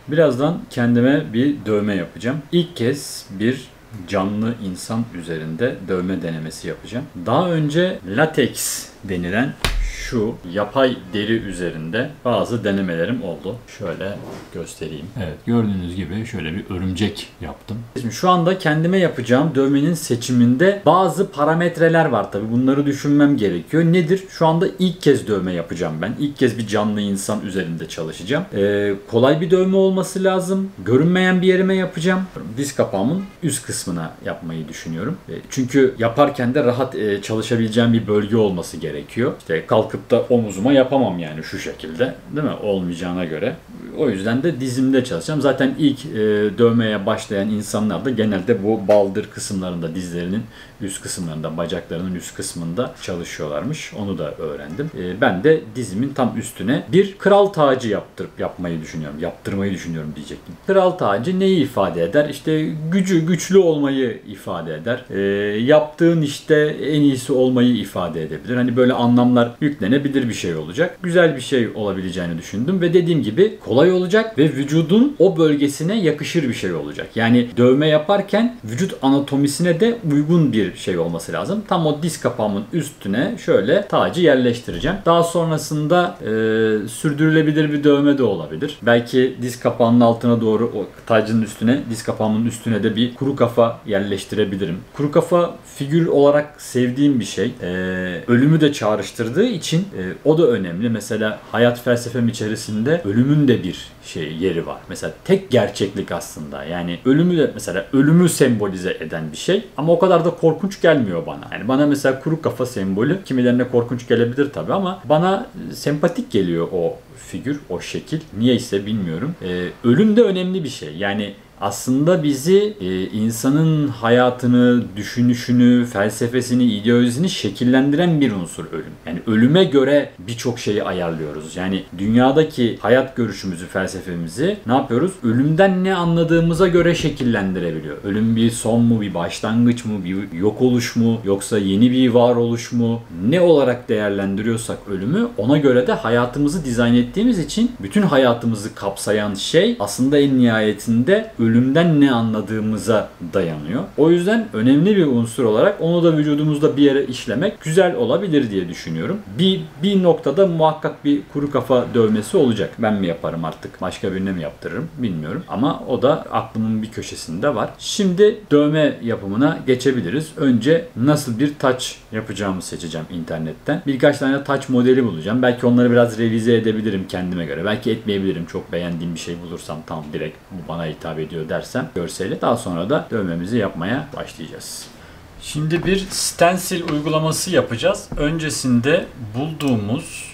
Birazdan kendime bir dövme yapacağım. İlk kez bir canlı insan üzerinde dövme denemesi yapacağım. Daha önce lateks denilen şu yapay deri üzerinde bazı denemelerim oldu. Şöyle göstereyim. Evet, gördüğünüz gibi şöyle bir örümcek yaptım. Şimdi şu anda kendime yapacağım dövmenin seçiminde bazı parametreler var tabii. Bunları düşünmem gerekiyor. Nedir? Şu anda ilk kez dövme yapacağım ben. İlk kez bir canlı insan üzerinde çalışacağım. Kolay bir dövme olması lazım. Görünmeyen bir yerime yapacağım. Diz kapağımın üst kısmına yapmayı düşünüyorum. Çünkü yaparken de rahat çalışabileceğim bir bölge olması gerekiyor. İşte kalkıp da omuzuma yapamam yani şu şekilde, değil mi? Olmayacağına göre. O yüzden de dizimde çalışacağım. Zaten ilk dövmeye başlayan insanlar da genelde bu baldır kısımlarında, dizlerinin üst kısımlarında, bacaklarının üst kısmında çalışıyorlarmış. Onu da öğrendim. Ben de dizimin tam üstüne bir kral tacı yapmayı düşünüyorum. Yaptırmayı düşünüyorum diyecektim. Kral tacı neyi ifade eder? İşte güçlü olmayı ifade eder. Yaptığın işte en iyisi olmayı ifade edebilir. Hani böyle anlamlar yüklenebilir bir şey olacak. Güzel bir şey olabileceğini düşündüm ve dediğim gibi kolay olacak ve vücudun o bölgesine yakışır bir şey olacak. Yani dövme yaparken vücut anatomisine de uygun bir şey olması lazım. Tam o diz kapağımın üstüne şöyle tacı yerleştireceğim. Daha sonrasında sürdürülebilir bir dövme de olabilir. Belki diz kapağının altına doğru o tacın üstüne, diz kapağımın üstüne de bir kuru kafa yerleştirebilirim. Kuru kafa figür olarak sevdiğim bir şey. Ölümü de çağrıştırdığı için o da önemli. Mesela hayat felsefem içerisinde ölümün de bir yeri var. Mesela tek gerçeklik aslında. Yani ölümü de mesela ölümü sembolize eden bir şey ama o kadar da korkunç gelmiyor bana. Yani bana mesela kuru kafa sembolü kimilerine korkunç gelebilir tabii ama bana sempatik geliyor o figür, o şekil. Niyeyse bilmiyorum. Ölüm de önemli bir şey. Yani aslında bizi insanın hayatını, düşünüşünü, felsefesini, ideolojisini şekillendiren bir unsur ölüm. Yani ölüme göre birçok şeyi ayarlıyoruz. Yani dünyadaki hayat görüşümüzü, felsefemizi ne yapıyoruz? Ölümden ne anladığımıza göre şekillendirebiliyor. Ölüm bir son mu, bir başlangıç mı, bir yok oluş mu, yoksa yeni bir varoluş mu? Ne olarak değerlendiriyorsak ölümü, ona göre de hayatımızı dizayn ettiğimiz için bütün hayatımızı kapsayan şey aslında en nihayetinde ölümden ne anladığımıza dayanıyor. O yüzden önemli bir unsur olarak onu da vücudumuzda bir yere işlemek güzel olabilir diye düşünüyorum. Bir noktada muhakkak bir kuru kafa dövmesi olacak. Ben mi yaparım artık, başka birine mi yaptırırım bilmiyorum. Ama o da aklımın bir köşesinde var. Şimdi dövme yapımına geçebiliriz. Önce nasıl bir taç yapacağımı seçeceğim internetten. Birkaç tane taç modeli bulacağım. Belki onları biraz revize edebilirim kendime göre. Belki etmeyebilirim. Çok beğendiğim bir şey bulursam tam direkt bu bana hitap ediyor dersem görseli. Daha sonra da dövmemizi yapmaya başlayacağız. Şimdi bir stencil uygulaması yapacağız. Öncesinde bulduğumuz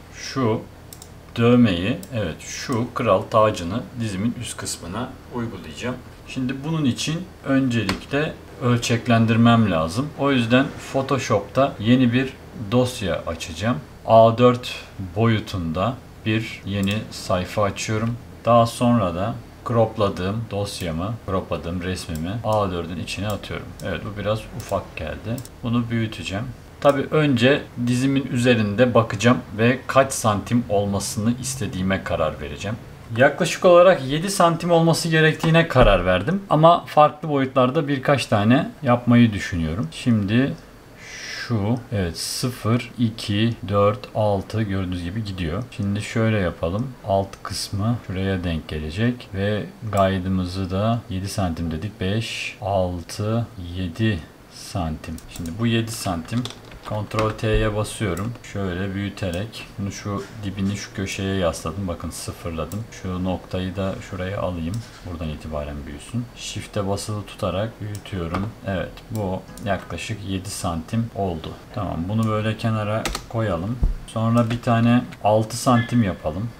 şu dövmeyi, evet şu kral tacını dizimin üst kısmına uygulayacağım. Şimdi bunun için öncelikle ölçeklendirmem lazım. O yüzden Photoshop'ta yeni bir dosya açacağım. A4 boyutunda bir yeni sayfa açıyorum. Daha sonra da cropladığım resmimi A4'ün içine atıyorum. Evet, bu biraz ufak geldi. Bunu büyüteceğim. Tabii önce dizimin üzerinde bakacağım ve kaç santim olmasını istediğime karar vereceğim. Yaklaşık olarak 7 santim olması gerektiğine karar verdim. Ama farklı boyutlarda birkaç tane yapmayı düşünüyorum. Şimdi şu, evet 0, 2, 4, 6 gördüğünüz gibi gidiyor. Şimdi şöyle yapalım. Alt kısmı şuraya denk gelecek ve guide'ımızı da 7 santim dedik. 5, 6, 7 santim. Şimdi bu 7 santim. Ctrl T'ye basıyorum. Şöyle büyüterek bunu şu dibini şu köşeye yasladım. Bakın sıfırladım. Şu noktayı da şuraya alayım. Buradan itibaren büyüsün. Shift'e basılı tutarak büyütüyorum. Evet, bu yaklaşık 7 santim oldu. Tamam, bunu böyle kenara koyalım. Sonra bir tane 6 santim yapalım.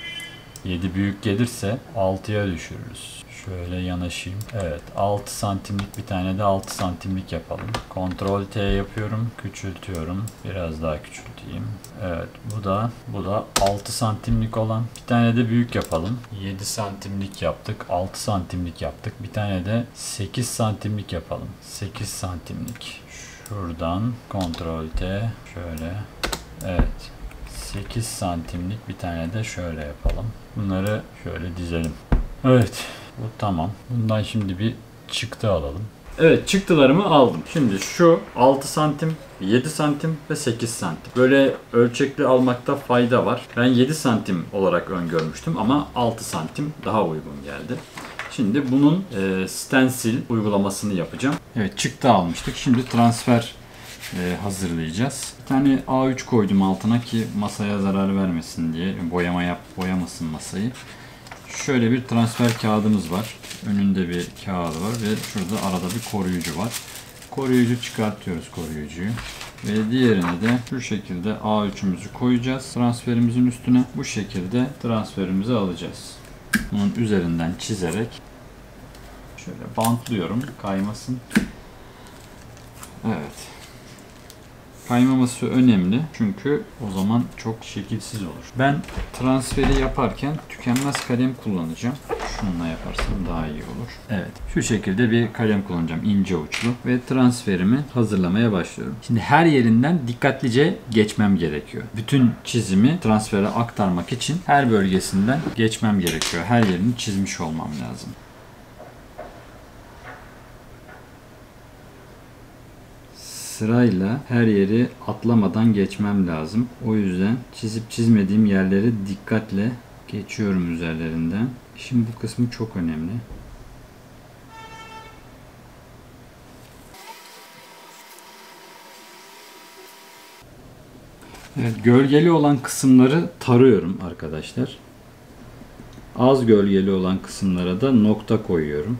7 büyük gelirse 6'ya düşürürüz. Şöyle yanaşayım. Evet, 6 santimlik bir tane de 6 santimlik yapalım. Ctrl T yapıyorum. Küçültüyorum. Biraz daha küçülteyim. Evet, bu da 6 santimlik olan. Bir tane de büyük yapalım. 7 santimlik yaptık. 6 santimlik yaptık. Bir tane de 8 santimlik yapalım. 8 santimlik. Şuradan Ctrl T şöyle. Evet. 8 santimlik bir tane de şöyle yapalım. Bunları şöyle dizelim. Evet, bu tamam. Bundan şimdi bir çıktı alalım. Evet, çıktılarımı aldım. Şimdi şu 6 santim, 7 santim ve 8 santim. Böyle ölçekli almakta fayda var. Ben 7 santim olarak öngörmüştüm ama 6 santim daha uygun geldi. Şimdi bunun stencil uygulamasını yapacağım. Evet, çıktı almıştık. Şimdi transfer hazırlayacağız. Bir tane A3 koydum altına ki masaya zarar vermesin diye. Boyamasın masayı. Şöyle bir transfer kağıdımız var. Önünde bir kağıdı var ve şurada arada bir koruyucu var. Koruyucu çıkartıyoruz, koruyucuyu. Ve diğerine de şu şekilde A3'ümüzü koyacağız transferimizin üstüne. Bu şekilde transferimizi alacağız. Bunun üzerinden çizerek şöyle bantlıyorum, kaymasın. Evet. Kaymaması önemli çünkü o zaman çok şekilsiz olur. Ben transferi yaparken tükenmez kalem kullanacağım. Şununla yaparsam daha iyi olur. Evet, şu şekilde bir kalem kullanacağım, ince uçlu ve transferimi hazırlamaya başlıyorum. Şimdi her yerinden dikkatlice geçmem gerekiyor. Bütün çizimi transfere aktarmak için her bölgesinden geçmem gerekiyor. Her yerini çizmiş olmam lazım. Sırayla her yeri atlamadan geçmem lazım. O yüzden çizip çizmediğim yerleri dikkatle geçiyorum üzerlerinden. Şimdi bu kısmı çok önemli. Evet, gölgeli olan kısımları tarıyorum arkadaşlar. Az gölgeli olan kısımlara da nokta koyuyorum.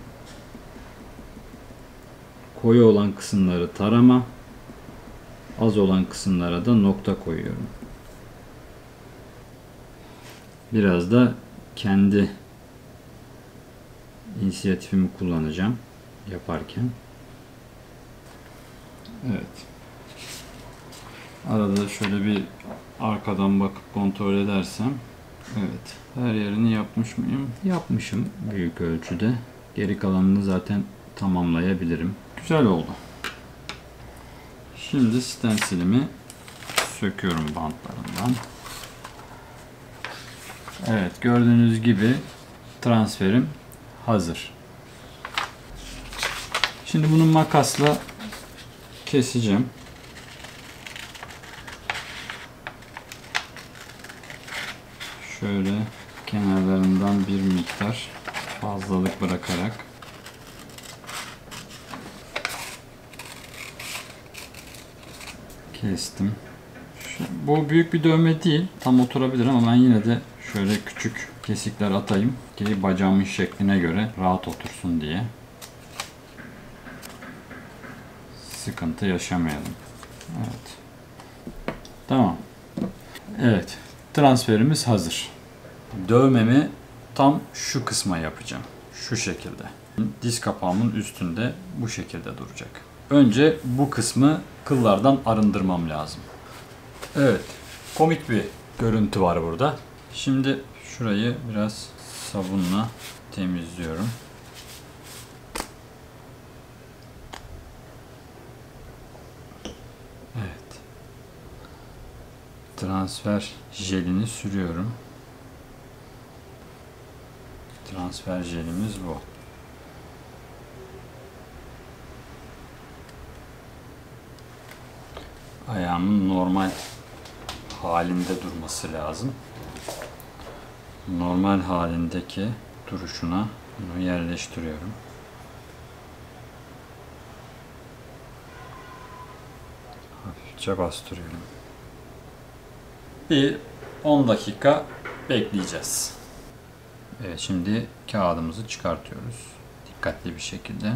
Koyu olan kısımları tarama. Az olan kısımlara da nokta koyuyorum. Biraz da kendi inisiyatifimi kullanacağım yaparken. Evet. Arada şöyle bir arkadan bakıp kontrol edersem, evet, her yerini yapmış mıyım? Yapmışım büyük ölçüde. Geri kalanını zaten tamamlayabilirim. Güzel oldu. Şimdi stensilimi söküyorum bantlarından. Evet, gördüğünüz gibi transferim hazır. Şimdi bunu makasla keseceğim. Şöyle kenarlarından bir miktar fazlalık bırakarak kestim. Bu büyük bir dövme değil. Tam oturabilir ama ben yine de şöyle küçük kesikler atayım ki bacağımın şekline göre rahat otursun diye. Sıkıntı yaşamayalım. Evet. Tamam. Evet. Transferimiz hazır. Dövmemi tam şu kısma yapacağım. Şu şekilde. Diz kapağımın üstünde bu şekilde duracak. Önce bu kısmı kıllardan arındırmam lazım. Evet. Komik bir görüntü var burada. Şimdi şurayı biraz sabunla temizliyorum. Evet. Transfer jelini sürüyorum. Transfer jelimiz bu. Ayağımın normal halinde durması lazım. Normal halindeki duruşuna bunu yerleştiriyorum. Hafifçe bastırıyorum. Bir 10 dakika bekleyeceğiz. Evet, şimdi kağıdımızı çıkartıyoruz. Dikkatli bir şekilde.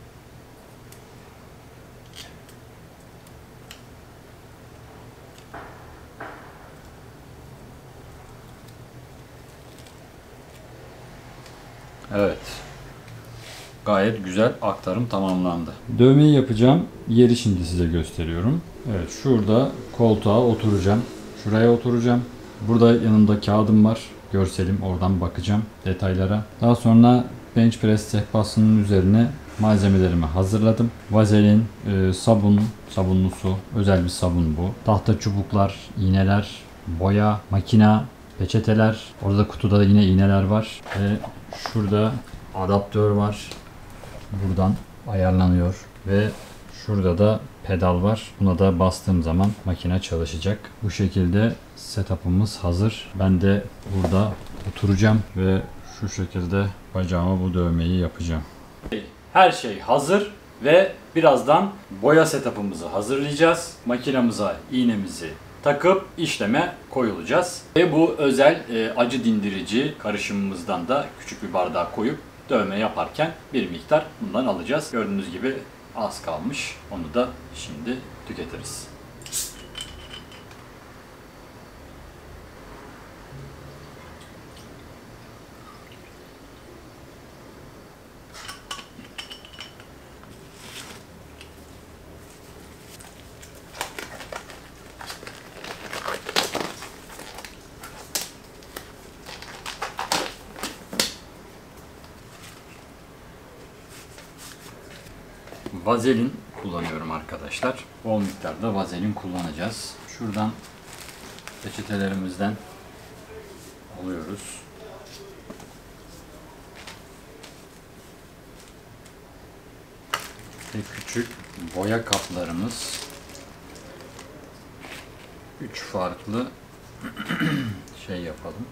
Evet. Gayet güzel aktarım tamamlandı. Dövmeyi yapacağım yeri şimdi size gösteriyorum. Evet, şurada koltuğa oturacağım. Şuraya oturacağım. Burada yanımda kağıdım var. Görselim, oradan bakacağım detaylara. Daha sonra bench press sehpasının üzerine malzemelerimi hazırladım. Vazelin, sabunlu su, özel bir sabun bu. Tahta çubuklar, iğneler, boya, makina, peçeteler. Orada kutuda da yine iğneler var. Ve Şurada adaptör var. Buradan ayarlanıyor ve şurada da pedal var. Buna da bastığım zaman makine çalışacak. Bu şekilde setup'ımız hazır. Ben de burada oturacağım ve şu şekilde bacağıma bu dövmeyi yapacağım. Her şey hazır ve birazdan boya setup'ımızı hazırlayacağız. Makinamıza iğnemizi takıp işleme koyulacağız. Ve bu özel acı dindirici karışımımızdan da küçük bir bardağa koyup dövme yaparken bir miktar bundan alacağız. Gördüğünüz gibi az kalmış. Onu da şimdi tüketiriz. Vazelin kullanıyorum arkadaşlar. Bol miktarda vazelin kullanacağız. Şuradan peçetelerimizden alıyoruz. Ve küçük boya kaplarımız. 3 farklı şey yapalım.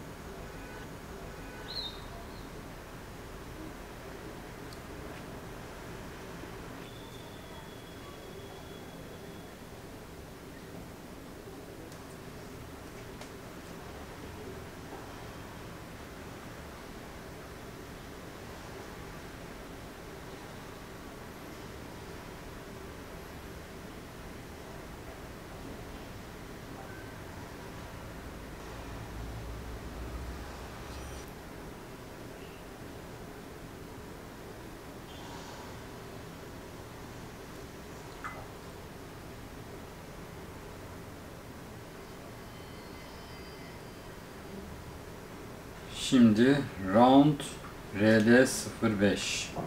Şimdi Round RD05.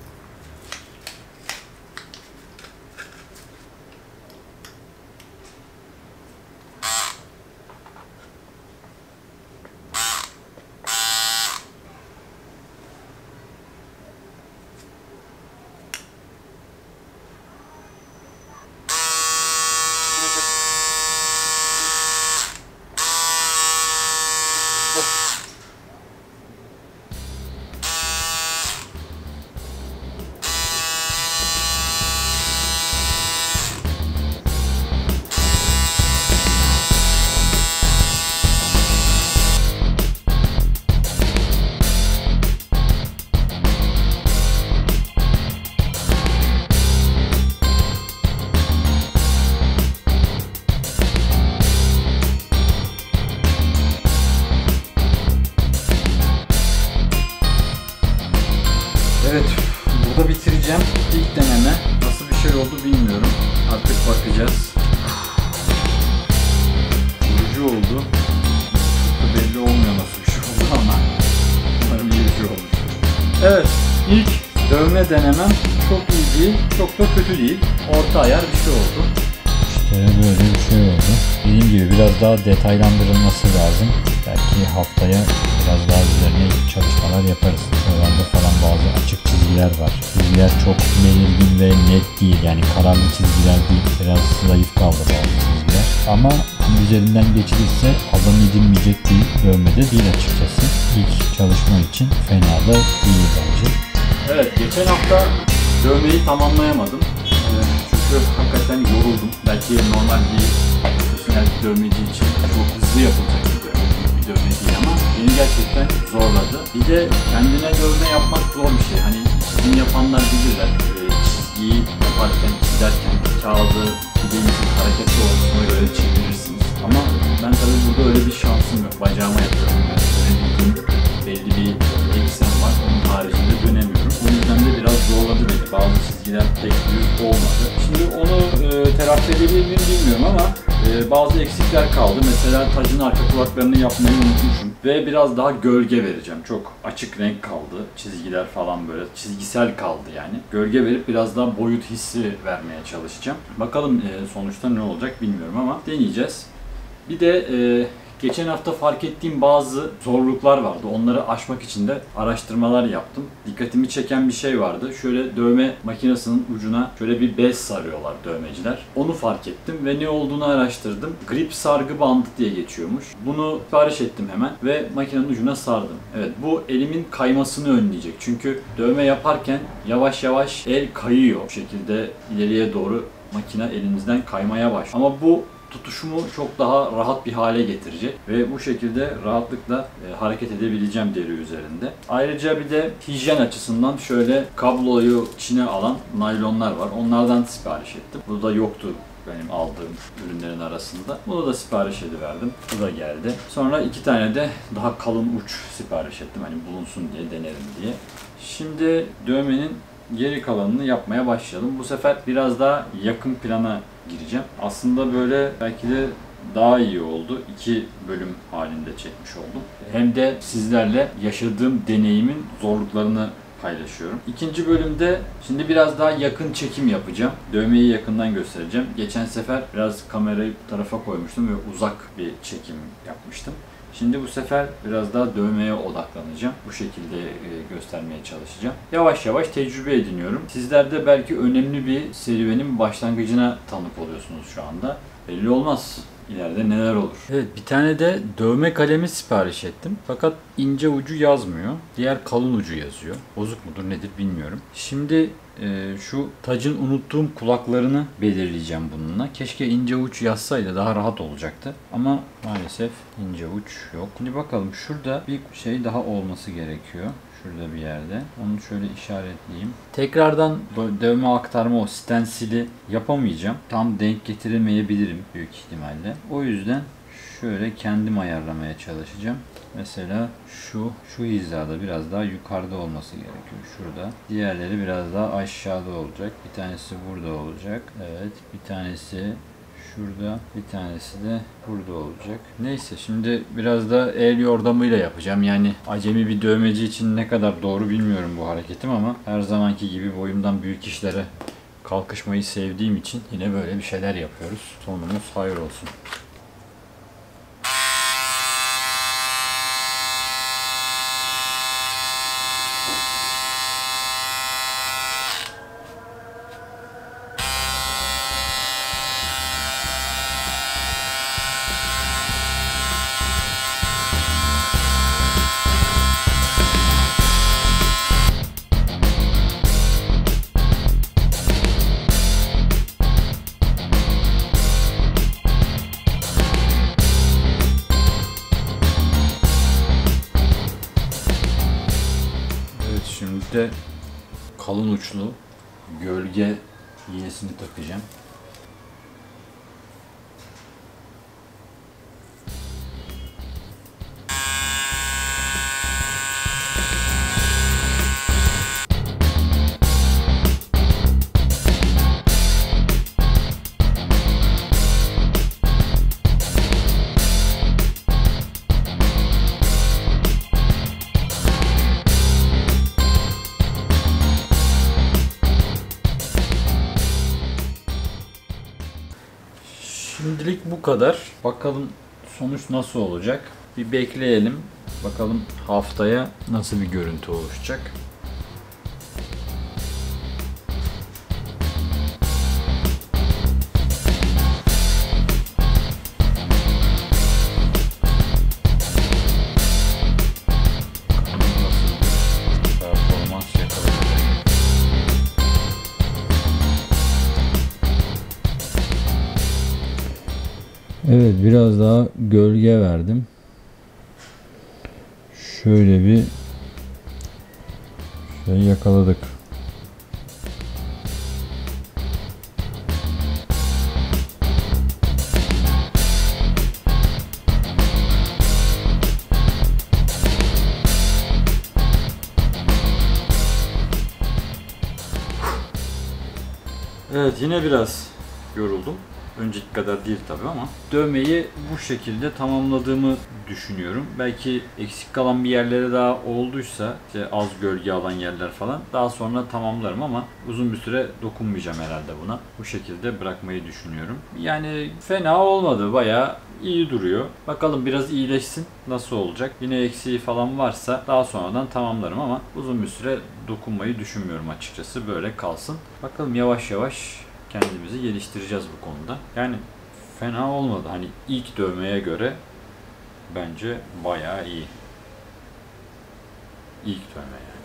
Evet, burada bitireceğim. İlk deneme. Nasıl bir şey oldu bilmiyorum. Artık bakacağız. Vurucu oldu. Çok da belli olmuyor nasıl bir şey oldu ama umarım iyi bir şey olur. Evet, ilk dövme denemem çok iyi değil, çok da kötü değil. Orta ayar bir şey oldu. İşte böyle bir şey oldu. Dediğim gibi biraz daha detaylandırılması lazım. Belki haftaya biraz daha üzerine çalışmalar yaparız. Şuralarda falan bazı açık çizgiler var. Çizgiler çok belirgin ve net değil. Yani kararlı çizgiler değil. Biraz zayıf kaldı bazı çizgiler. Ama üzerinden geçilirse adam edilmeyecek bir dövme de değil açıkçası. İlk çalışma için fena da değil bence. Evet, geçen hafta dövmeyi tamamlayamadım. Çünkü hakikaten yoruldum. Belki normal bir profesyonel bir dövmeci için çok hızlı yapılacak bir dövme değil ama beni gerçekten zorladı. Bir de kendine dövme yapmak zor bir şey. Hani çizim yapanlar bilirler. Çizgiyi yaparken, çizerken kağıdı bileğinizin hareketli olmasına göre çevirirsiniz. Ama ben tabii burada öyle bir şansım yok. Bacağıma yapıyorum. Belli bir eksen var. Onun haricinde dönemiyorum. O yüzden de biraz zorladı beni. Bazı çizgiler pek düz olmadı. Şimdi onu telafi edebilir miyim bilmiyorum ama bazı eksikler kaldı. Mesela tacın arka kulaklarını yapmayı unutmuşum. Ve biraz daha gölge vereceğim. Çok açık renk kaldı. Çizgiler falan böyle çizgisel kaldı yani. Gölge verip biraz daha boyut hissi vermeye çalışacağım. Bakalım sonuçta ne olacak bilmiyorum ama deneyeceğiz. Bir de Geçen hafta fark ettiğim bazı zorluklar vardı. Onları aşmak için de araştırmalar yaptım. Dikkatimi çeken bir şey vardı. Şöyle dövme makinesinin ucuna şöyle bir bez sarıyorlar dövmeciler. Onu fark ettim ve ne olduğunu araştırdım. Grip sargı bandı diye geçiyormuş. Bunu sipariş ettim hemen ve makinenin ucuna sardım. Evet, bu elimin kaymasını önleyecek. Çünkü dövme yaparken yavaş yavaş el kayıyor. Bu şekilde ileriye doğru makine elinizden kaymaya başlıyor. Ama bu tutuşumu çok daha rahat bir hale getirecek ve bu şekilde rahatlıkla hareket edebileceğim deri üzerinde. Ayrıca bir de hijyen açısından şöyle kabloyu içine alan naylonlar var. Onlardan sipariş ettim. Bu da yoktu benim aldığım ürünlerin arasında. Bunu da sipariş ediverdim. Bu da geldi. Sonra 2 tane de daha kalın uç sipariş ettim. Hani bulunsun diye, denerim diye. Şimdi dövmenin geri kalanını yapmaya başlayalım. Bu sefer biraz daha yakın plana gireceğim. Aslında böyle belki de daha iyi oldu. 2 bölüm halinde çekmiş oldum. Hem de sizlerle yaşadığım deneyimin zorluklarını paylaşıyorum. İkinci bölümde şimdi biraz daha yakın çekim yapacağım. Dövmeyi yakından göstereceğim. Geçen sefer biraz kamerayı bu tarafa koymuştum ve uzak bir çekim yapmıştım. Şimdi bu sefer biraz daha dövmeye odaklanacağım. Bu şekilde göstermeye çalışacağım. Yavaş yavaş tecrübe ediniyorum. Sizler de belki önemli bir serüvenin başlangıcına tanık oluyorsunuz şu anda. Belli olmaz. İleride neler olur. Evet, bir tane de dövme kalemi sipariş ettim. Fakat ince ucu yazmıyor. Diğer kalın ucu yazıyor. Bozuk mudur nedir bilmiyorum. Şimdi şu tacın unuttuğum kulaklarını belirleyeceğim bununla. Keşke ince uç yazsaydı daha rahat olacaktı. Ama maalesef ince uç yok. Şimdi bakalım, şurada bir şey daha olması gerekiyor. Şurada bir yerde. Onu şöyle işaretleyeyim. Tekrardan dövme aktarma, o stensili yapamayacağım. Tam denk getiremeyebilirim büyük ihtimalle. O yüzden şöyle kendim ayarlamaya çalışacağım. Mesela şu hizada biraz daha yukarıda olması gerekiyor. Şurada. Diğerleri biraz daha aşağıda olacak. Bir tanesi burada olacak. Evet, bir tanesi şurada, bir tanesi de burada olacak. Neyse, şimdi biraz da el yordamıyla yapacağım. Yani acemi bir dövmeci için ne kadar doğru bilmiyorum bu hareketim ama her zamanki gibi boyumdan büyük işlere kalkışmayı sevdiğim için yine böyle bir şeyler yapıyoruz. Sonumuz hayır olsun. Şimdi de kalın uçlu gölge iğnesini takacağım. Şimdilik bu kadar. Bakalım sonuç nasıl olacak? Bir bekleyelim. Bakalım haftaya nasıl bir görüntü oluşacak. Evet, biraz daha gölge verdim. Şöyle bir şey yakaladık. Evet, yine biraz yoruldum. Önceki kadar değil tabii ama dövmeyi bu şekilde tamamladığımı düşünüyorum. Belki eksik kalan bir yerlere daha olduysa, işte az gölge alan yerler falan, daha sonra tamamlarım ama uzun bir süre dokunmayacağım herhalde buna. Bu şekilde bırakmayı düşünüyorum. Yani fena olmadı, bayağı iyi duruyor. Bakalım biraz iyileşsin, nasıl olacak. Yine eksiği falan varsa daha sonradan tamamlarım ama uzun bir süre dokunmayı düşünmüyorum açıkçası. Böyle kalsın. Bakalım, yavaş yavaş kendimizi geliştireceğiz bu konuda. Yani fena olmadı. Hani ilk dövmeye göre bence bayağı iyi. İlk dövme yani.